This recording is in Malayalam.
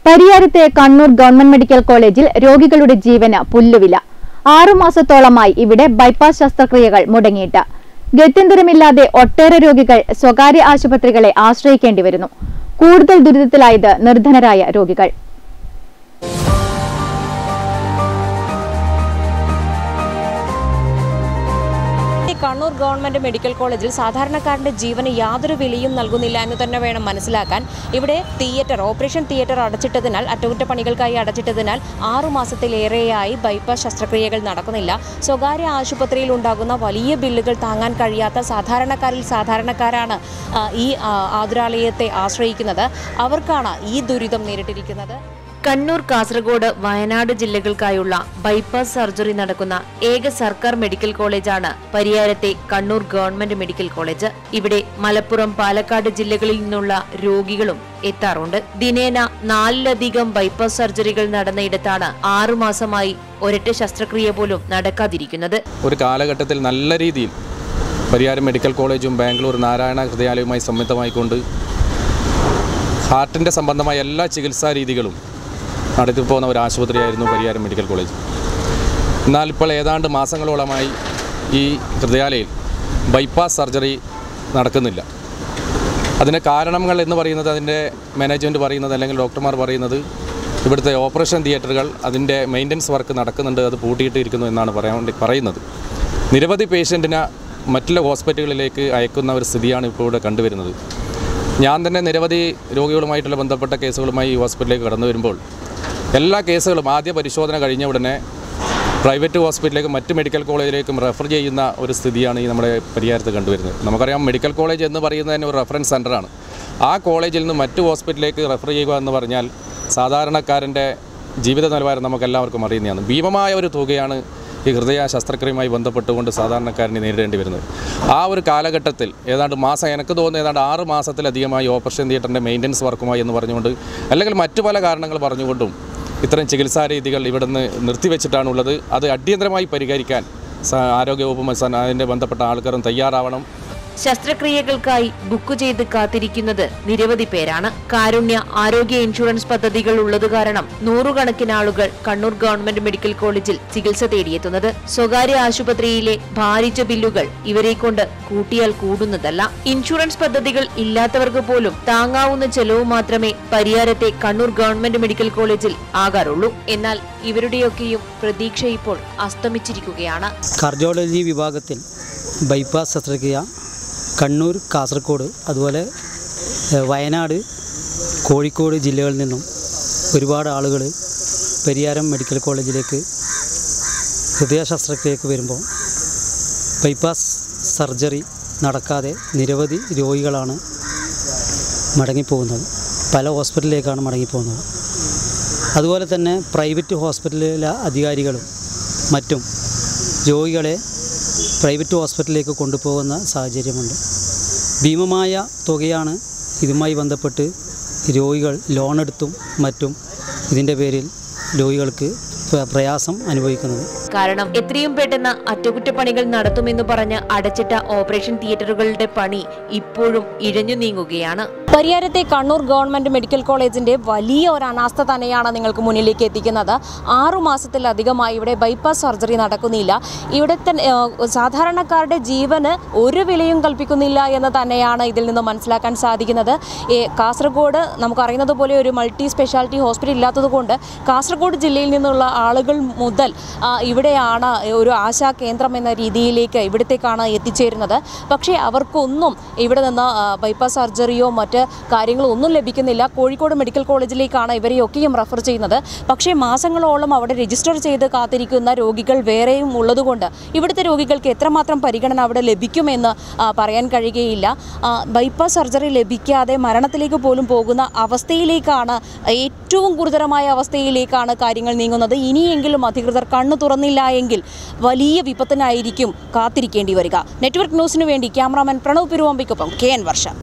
പരിയാരത്തെ കണ്ണൂർ ഗവൺമെന്റ് മെഡിക്കൽ കോളേജിൽ രോഗികളുടെ ജീവന് പുല്ലുവില. 6 മാസത്തോളമായി ഇവിടെ ബൈപ്പാസ് ശസ്ത്രക്രിയകൾ മുടങ്ങിയിട്ട്. ഗത്യന്തരമില്ലാതെ ഒട്ടേറെ രോഗികൾ സ്വകാര്യ ആശുപത്രികളെ ആശ്രയിക്കേണ്ടി വരുന്നു. കൂടുതൽ ദുരിതത്തിലായത് നിർധനരായ രോഗികൾ. കണ്ണൂർ ഗവൺമെന്റ് മെഡിക്കൽ കോളേജിൽ സാധാരണക്കാരന്റെ ജീവന് യാതൊരു വിലയും നൽകുന്നില്ല എന്ന് തന്നെ വേണം മനസ്സിലാക്കാൻ. ഇവിടെ ഓപ്പറേഷൻ തിയേറ്റർ അടച്ചിട്ടതിനാൽ, അറ്റകുറ്റപ്പണികൾക്കായി അടച്ചിട്ടതിനാൽ 6 മാസത്തിലേറെയായി ബൈപ്പാസ് ശസ്ത്രക്രിയകൾ നടക്കുന്നില്ല. സ്വകാര്യ ആശുപത്രിയിൽ ഉണ്ടാകുന്ന വലിയ ബില്ലുകൾ താങ്ങാൻ കഴിയാത്ത സാധാരണക്കാരാണ് ഈ ആതുരാലയത്തെ ആശ്രയിക്കുന്നത്. അവർക്കാണ് ഈ ദുരിതം നേരിട്ടിരിക്കുന്നത്. കണ്ണൂർ, കാസർഗോഡ്, വയനാട് ജില്ലകൾക്കായുള്ള ബൈപ്പാസ് സർജറി നടക്കുന്ന ഏക സർക്കാർ മെഡിക്കൽ കോളേജാണ് പരിയാരത്തെ കണ്ണൂർ ഗവൺമെന്റ് മെഡിക്കൽ കോളേജ്. ഇവിടെ മലപ്പുറം, പാലക്കാട് ജില്ലകളിൽ നിന്നുള്ള രോഗികളും എത്താറുണ്ട്. ദിനേന 4ലധികം ബൈപ്പാസ് സർജറികൾ നടന്നയിടത്താണ് 6 മാസമായി ഒരൊറ്റ ശസ്ത്രക്രിയ പോലും നടക്കാതിരിക്കുന്നത്. ഒരു കാലഘട്ടത്തിൽ നല്ല രീതിയിൽ പരിയാരം മെഡിക്കൽ കോളേജും ബാംഗ്ലൂർ നാരായണ ഹൃദയാലയവുമായി സംയുക്തമായിക്കൊണ്ട് ഹാർട്ടിൻ്റെ സംബന്ധമായ എല്ലാ ചികിത്സാ രീതികളും നടത്തിപ്പോകുന്ന ഒരു ആശുപത്രിയായിരുന്നു പരിയാരം മെഡിക്കൽ കോളേജ്. എന്നാൽ ഇപ്പോൾ ഏതാണ്ട് മാസങ്ങളോളമായി ഈ ഹൃദയാലയിൽ ബൈപ്പാസ് സർജറി നടക്കുന്നില്ല. അതിന് കാരണങ്ങൾ എന്ന് പറയുന്നത്, അതിൻ്റെ മാനേജ്മെൻറ്റ് പറയുന്നത്, അല്ലെങ്കിൽ ഡോക്ടർമാർ പറയുന്നത്, ഇവിടുത്തെ ഓപ്പറേഷൻ തിയേറ്ററുകൾ അതിൻ്റെ മെയിൻ്റനൻസ് വർക്ക് നടക്കുന്നുണ്ട്, അത് പൂട്ടിയിട്ട് ഇരിക്കുന്നു എന്നാണ് പറയുന്നത്. നിരവധി പേഷ്യൻറ്റിനെ മറ്റുള്ള ഹോസ്പിറ്റലുകളിലേക്ക് അയക്കുന്ന ഒരു സ്ഥിതിയാണ് ഇപ്പോൾ ഇവിടെ കണ്ടുവരുന്നത്. ഞാൻ തന്നെ നിരവധി രോഗികളുമായിട്ടുള്ള ബന്ധപ്പെട്ട കേസുകളുമായി ഈ ഹോസ്പിറ്റലിലേക്ക് കടന്നു വരുമ്പോൾ എല്ലാ കേസുകളും ആദ്യ പരിശോധന കഴിഞ്ഞ ഉടനെ പ്രൈവറ്റ് ഹോസ്പിറ്റലിലേക്കും മറ്റ് മെഡിക്കൽ കോളേജിലേക്കും റെഫർ ചെയ്യുന്ന ഒരു സ്ഥിതിയാണ് ഈ നമ്മുടെ പരിയാരത്ത് കണ്ടുവരുന്നത്. നമുക്കറിയാം, മെഡിക്കൽ കോളേജ് എന്ന് പറയുന്നതിന് ഒരു റെഫറൻസ് സെൻ്ററാണ്. ആ കോളേജിൽ നിന്ന് മറ്റ് ഹോസ്പിറ്റലിലേക്ക് റെഫർ ചെയ്യുക എന്ന് പറഞ്ഞാൽ സാധാരണക്കാരൻ്റെ ജീവിത നിലവാരം നമുക്കെല്ലാവർക്കും അറിയുന്നതാണ്. ഭീമമായ ഒരു തുകയാണ് ഈ ഹൃദയ ശസ്ത്രക്രിയയുമായി ബന്ധപ്പെട്ടുകൊണ്ട് സാധാരണക്കാരനെ നേരിടേണ്ടി വരുന്നത്. ആ ഒരു കാലഘട്ടത്തിൽ എനിക്ക് തോന്നുന്നു ഏതാണ്ട് 6 മാസത്തിലധികമായി ഓപ്പറേഷൻ തിയേറ്ററിൻ്റെ മെയിൻ്റനൻസ് വർക്കുമായി എന്ന് പറഞ്ഞുകൊണ്ട്, അല്ലെങ്കിൽ മറ്റു പല കാരണങ്ങൾ പറഞ്ഞുകൊണ്ടും ഇത്തരം ചികിത്സാ രീതികൾ ഇവിടുന്ന് നിർത്തിവെച്ചിട്ടാണുള്ളത്. അത് അടിയന്തരമായി പരിഹരിക്കാൻ ആരോഗ്യവകുപ്പും അതിൻ്റെ ബന്ധപ്പെട്ട ആൾക്കാരും തയ്യാറാവണം. ശസ്ത്രക്രിയകൾക്കായി ബുക്ക് ചെയ്ത് കാത്തിരിക്കുന്നത് നിരവധി പേരാണ്. കാരുണ്യ ആരോഗ്യ ഇൻഷുറൻസ് പദ്ധതികൾ ഉള്ളത് കാരണം നൂറുകണക്കിന് ആളുകൾ കണ്ണൂർ ഗവൺമെന്റ് മെഡിക്കൽ കോളേജിൽ ചികിത്സ തേടിയെത്തുന്നത്. സ്വകാര്യ ആശുപത്രിയിലെ ഭാരിച്ച ബില്ലുകൾ ഇവരെ കൊണ്ട് കൂട്ടിയാൽ കൂടുന്നതല്ല. ഇൻഷുറൻസ് പദ്ധതികൾ ഇല്ലാത്തവർക്ക് പോലും താങ്ങാവുന്ന ചെലവ് മാത്രമേ പരിയാരത്തെ കണ്ണൂർ ഗവൺമെന്റ് മെഡിക്കൽ കോളേജിൽ ആകാറുള്ളൂ. എന്നാൽ ഇവരുടെയൊക്കെയും പ്രതീക്ഷ ഇപ്പോൾ അസ്തമിച്ചിരിക്കുകയാണ്. കാർഡിയോളജി വിഭാഗത്തിൽ ബൈപ്പാസ് ശസ്ത്രക്രിയ കണ്ണൂർ, കാസർഗോഡ്, അതുപോലെ വയനാട്, കോഴിക്കോട് ജില്ലകളിൽ നിന്നും ഒരുപാട് ആളുകൾ പരിയാരം മെഡിക്കൽ കോളേജിലേക്ക് ഹൃദയ ശസ്ത്രക്രിയക്ക് വരുമ്പോൾ ബൈപ്പാസ് സർജറി നടക്കാതെ നിരവധി രോഗികളാണ് മടങ്ങിപ്പോകുന്നത്. പല ഹോസ്പിറ്റലിലേക്കാണ് മടങ്ങിപ്പോകുന്നത്. അതുപോലെ തന്നെ പ്രൈവറ്റ് ഹോസ്പിറ്റലിലെ അധികാരികളും മറ്റും രോഗികളെ പ്രൈവറ്റ് ഹോസ്പിറ്റലിലേക്ക് കൊണ്ടുപോകുന്ന സാഹചര്യമുണ്ട്. ഭീമമായ തുകയാണ് ഇതുമായി ബന്ധപ്പെട്ട് രോഗികൾ ലോണെടുത്തും മറ്റും ഇതിൻ്റെ പേരിൽ രോഗികൾക്ക് പ്രയാസം അനുഭവിക്കുന്നത്. കാരണം എത്രയും പെട്ടെന്ന് അറ്റകുറ്റപ്പണികൾ നടത്തുമെന്ന് പറഞ്ഞ് അടച്ചിട്ട ഓപ്പറേഷൻ തിയേറ്ററുകളുടെ പണി ഇപ്പോഴും ഇഴഞ്ഞു നീങ്ങുകയാണ്. പരിയാരത്തെ കണ്ണൂർ ഗവൺമെന്റ് മെഡിക്കൽ കോളേജിന്റെ വലിയ ഒരു അനാസ്ഥ തന്നെയാണ് നിങ്ങൾക്ക് മുന്നിലേക്ക് എത്തിക്കുന്നത്. 6 മാസത്തിലധികമായി ഇവിടെ ബൈപ്പാസ് സർജറി നടക്കുന്നില്ല. ഇവിടുത്തെ സാധാരണക്കാരുടെ ജീവന് ഒരു വിലയും കൽപ്പിക്കുന്നില്ല എന്ന് തന്നെയാണ് ഇതിൽ നിന്ന് മനസ്സിലാക്കാൻ സാധിക്കുന്നത്. കാസർഗോഡ് നമുക്കറിയുന്നത് പോലെ ഒരു മൾട്ടി സ്പെഷ്യാലിറ്റി ഹോസ്പിറ്റൽ ഇല്ലാത്തതുകൊണ്ട് കാസർഗോഡ് ജില്ലയിൽ നിന്നുള്ള ആളുകൾ മുതൽ ഇവിടെയാണ് ഒരു ആശാ കേന്ദ്രം എന്ന രീതിയിലേക്ക് ഇവിടത്തേക്കാണ് എത്തിച്ചേരുന്നത്. പക്ഷേ അവർക്കൊന്നും ഇവിടെ നിന്ന് ബൈപ്പാസ് സർജറിയോ മറ്റ് കാര്യങ്ങളോ ഒന്നും ലഭിക്കുന്നില്ല. കോഴിക്കോട് മെഡിക്കൽ കോളേജിലേക്കാണ് ഇവരെയൊക്കെയും റെഫർ ചെയ്യുന്നത്. പക്ഷേ മാസങ്ങളോളം അവിടെ രജിസ്റ്റർ ചെയ്ത് കാത്തിരിക്കുന്ന രോഗികൾ വേറെയും ഉള്ളതുകൊണ്ട് ഇവിടുത്തെ രോഗികൾക്ക് എത്രമാത്രം പരിഗണന അവിടെ ലഭിക്കുമെന്ന് പറയാൻ കഴിയുകയില്ല. ബൈപ്പാസ് സർജറി ലഭിക്കാതെ മരണത്തിലേക്ക് പോലും പോകുന്ന അവസ്ഥയിലേക്കാണ്, ഏറ്റവും ഗുരുതരമായ അവസ്ഥയിലേക്കാണ് കാര്യങ്ങൾ നീങ്ങുന്നത്. ഇനിയെങ്കിലും അധികൃതർ കണ്ണു തുറന്നില്ല എങ്കിൽ വലിയ വിപത്തിനായിരിക്കും കാത്തിരിക്കേണ്ടി വരിക. നെറ്റ്വർക്ക് ന്യൂസിനു വേണ്ടി ക്യാമറാമാൻ പ്രണവ് പെരുവമ്പിക്കൊപ്പം KN വർഷ.